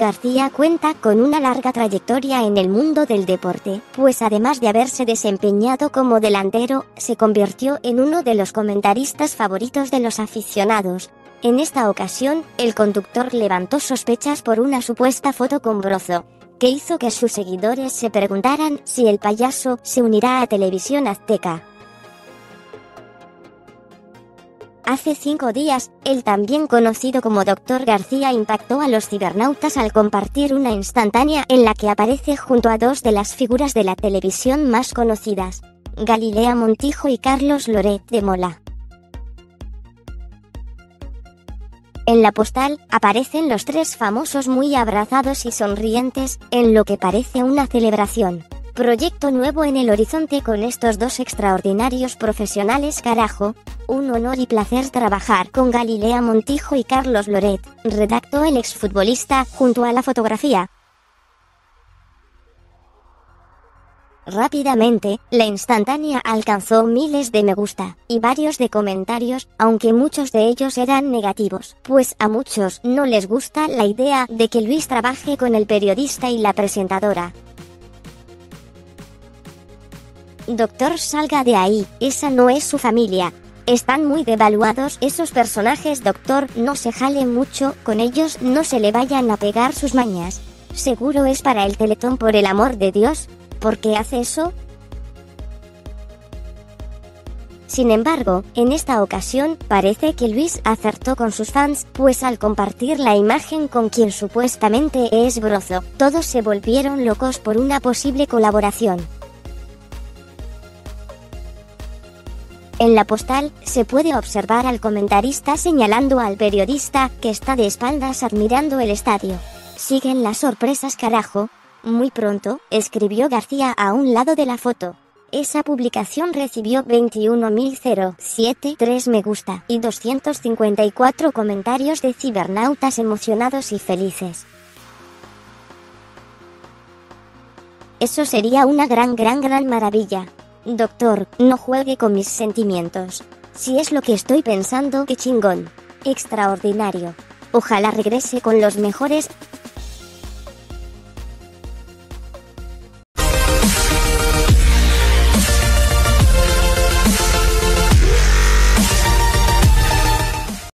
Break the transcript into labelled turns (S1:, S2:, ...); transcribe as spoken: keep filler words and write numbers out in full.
S1: García cuenta con una larga trayectoria en el mundo del deporte, pues además de haberse desempeñado como delantero, se convirtió en uno de los comentaristas favoritos de los aficionados. En esta ocasión, el conductor levantó sospechas por una supuesta foto con Brozo, que hizo que sus seguidores se preguntaran si el payaso se unirá a Televisión Azteca. Hace cinco días, el también conocido como Doctor García impactó a los cibernautas al compartir una instantánea en la que aparece junto a dos de las figuras de la televisión más conocidas, Galilea Montijo y Carlos Loret de Mola. En la postal, aparecen los tres famosos muy abrazados y sonrientes, en lo que parece una celebración. Proyecto nuevo en el horizonte con estos dos extraordinarios profesionales, carajo. Un honor y placer trabajar con Galilea Montijo y Carlos Loret, redactó el exfutbolista junto a la fotografía. Rápidamente, la instantánea alcanzó miles de me gusta y varios de comentarios, aunque muchos de ellos eran negativos, pues a muchos no les gusta la idea de que Luis trabaje con el periodista y la presentadora. Doctor, salga de ahí, esa no es su familia. Están muy devaluados esos personajes, doctor, no se jale mucho con ellos, no se le vayan a pegar sus mañas. Seguro es para el Teletón, por el amor de Dios. ¿Por qué hace eso? Sin embargo, en esta ocasión, parece que Luis acertó con sus fans, pues al compartir la imagen con quien supuestamente es Brozo, todos se volvieron locos por una posible colaboración. En la postal, se puede observar al comentarista señalando al periodista, que está de espaldas admirando el estadio. Siguen las sorpresas, carajo. Muy pronto, escribió García a un lado de la foto. Esa publicación recibió veintiuno mil setenta y tres me gusta y doscientos cincuenta y cuatro comentarios de cibernautas emocionados y felices. Eso sería una gran gran gran maravilla. Doctor, no juegue con mis sentimientos. Si es lo que estoy pensando, qué chingón. Extraordinario. Ojalá regrese con los mejores.